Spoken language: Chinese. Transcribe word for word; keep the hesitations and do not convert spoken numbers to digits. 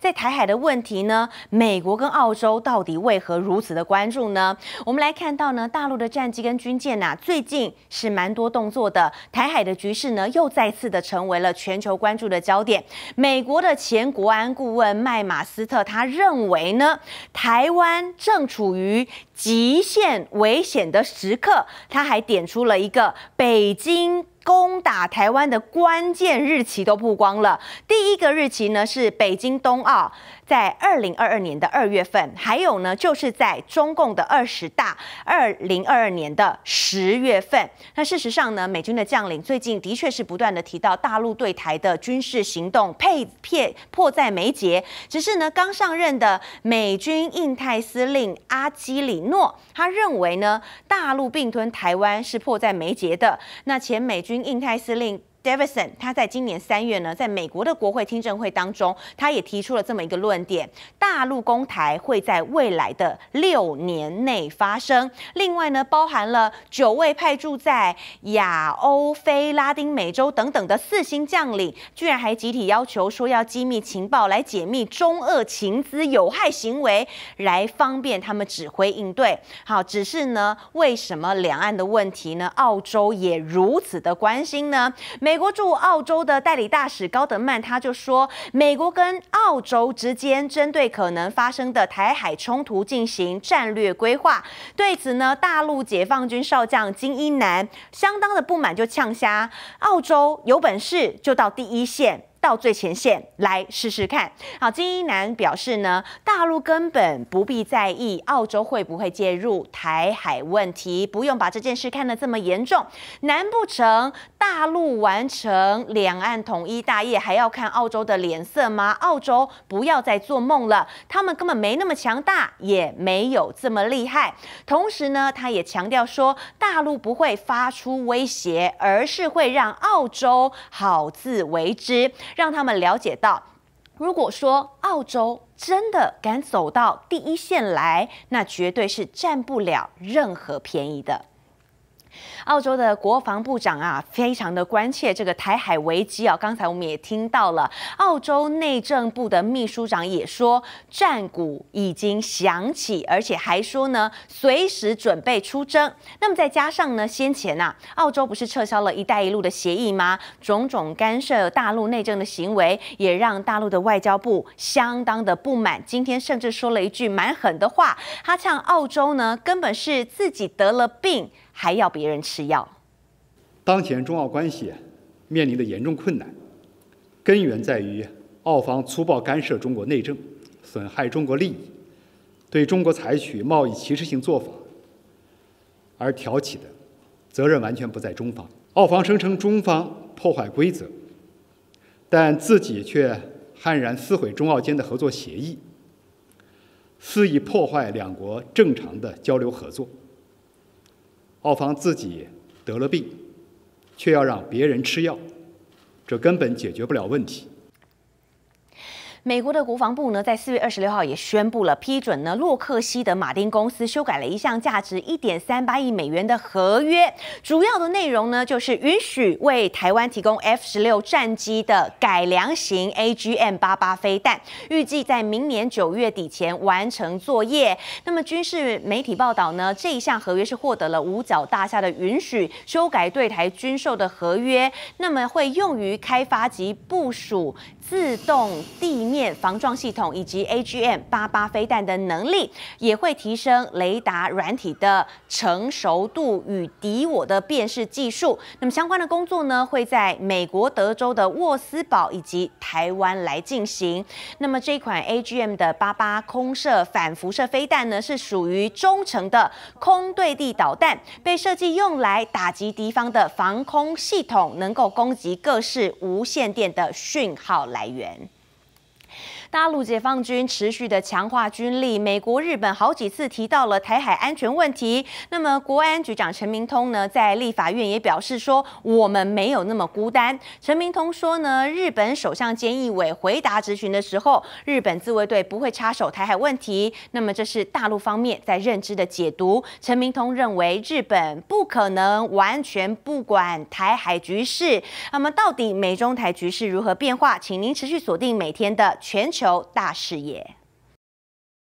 在台海的问题呢，美国跟澳洲到底为何如此的关注呢？我们来看到呢，大陆的战机跟军舰呐、啊，最近是蛮多动作的。台海的局势呢，又再次的成为了全球关注的焦点。美国的前国安顾问麦马斯特他认为呢，台湾正处于极限危险的时刻。他还点出了一个北京攻打台湾的关键日期都曝光了。第一个日期呢是北京冬奥，在二零二二年的二月份，还有呢就是在中共的二十大，二零二二年的十月份。那事实上呢，美军的将领最近的确是不断的提到大陆对台的军事行动配片迫在眉睫。只是呢，刚上任的美军印太司令阿基里诺，他认为呢，大陆并吞台湾是迫在眉睫的。那前美军印太司令 Davidson 他在今年三月呢，在美国的国会听证会当中，他也提出了这么一个论点：大陆攻台会在未来的六年内发生。另外呢，包含了九位派驻在亚欧非拉丁美洲等等的四星将领，居然还集体要求说要机密情报来解密中俄情资有害行为，来方便他们指挥应对。好，只是呢，为什么两岸的问题呢，澳洲也如此的关心呢？美国驻澳洲的代理大使高德曼他就说，美国跟澳洲之间针对可能发生的台海冲突进行战略规划。对此呢，大陆解放军少将金一南相当的不满，就呛瞎澳洲有本事就到第一线。到最前线来试试看。好，金一南表示呢，大陆根本不必在意澳洲会不会介入台海问题，不用把这件事看得这么严重。难不成大陆完成两岸统一大业还要看澳洲的脸色吗？澳洲不要再做梦了，他们根本没那么强大，也没有这么厉害。同时呢，他也强调说，大陆不会发出威胁，而是会让澳洲好自为之。让他们了解到，如果说澳洲真的敢走到第一线来，那绝对是占不了任何便宜的。澳洲的国防部长啊，非常的关切这个台海危机啊。刚才我们也听到了，澳洲内政部的秘书长也说，战鼓已经响起，而且还说呢，随时准备出征。那么再加上呢，先前啊，澳洲不是撤销了一带一路的协议吗？种种干涉大陆内政的行为，也让大陆的外交部相当的不满。今天甚至说了一句蛮狠的话，他呛澳洲呢，根本是自己得了病，还要别人吃药。 当前中澳关系面临的严重困难，根源在于澳方粗暴干涉中国内政，损害中国利益，对中国采取贸易歧视性做法，而挑起的责任完全不在中方。澳方声称中方破坏规则，但自己却悍然撕毁中澳间的合作协议，肆意破坏两国正常的交流合作。澳方自己得了病，却要让别人吃药，这根本解决不了问题。 美国的国防部呢，在四月二十六号也宣布了批准呢，洛克希德马丁公司修改了一项价值一点三八亿美元的合约，主要的内容呢，就是允许为台湾提供 F 十六战机的改良型 A G M 八八飞弹，预计在明年九月底前完成作业。那么，军事媒体报道呢，这一项合约是获得了五角大厦的允许，修改对台军售的合约，那么会用于开发及部署自动地面防撞系统以及 A G M 八八飞弹的能力，也会提升雷达软体的成熟度与敌我的辨识技术。那么相关的工作呢，会在美国德州的沃斯堡以及台湾来进行。那么这一款 A G M 的八八空射反辐射飞弹呢，是属于中程的空对地导弹，被设计用来打击敌方的防空系统，能够攻击各式无线电的讯号来源。大陆解放军持续的强化军力，美国、日本好几次提到了台海安全问题。那么，国安局长陈明通呢，在立法院也表示说，我们没有那么孤单。陈明通说呢，日本首相菅义伟回答质询的时候，日本自卫队不会插手台海问题。那么，这是大陆方面在认知的解读。陈明通认为，日本不可能完全不管台海局势。那么，到底美中台局势如何变化？请您持续锁定每天的全球球大视野。